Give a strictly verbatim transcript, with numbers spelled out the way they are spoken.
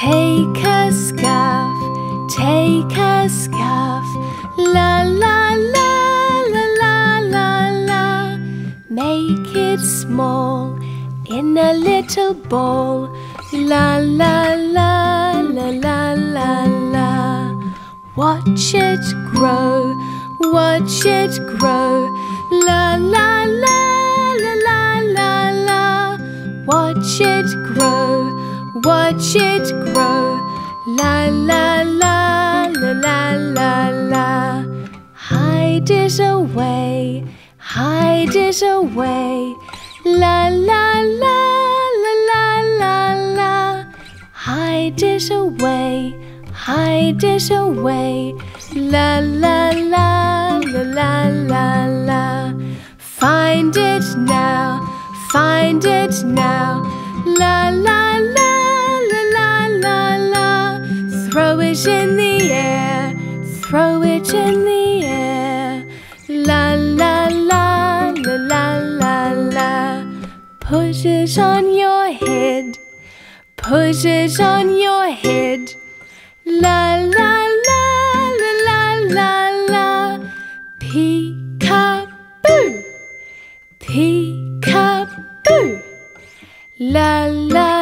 Take a scarf, take a scarf, la la la la la la la. Make it small in a little ball, la la la la la la la. Watch it grow, watch it grow, la la la la la la la. Watch it grow, watch it grow, la la la la la la la. Hide it away, hide it away, la la la la la la la. Hide it away, hide it away, la la la la la la la. Find it now, find it now, la la la la la la la. Throw it in the air, throw it in the air, la la la la la la la. Put it on your head, put it on your head, la la la la la la la. Peek-a-boo, peek-a-boo, la la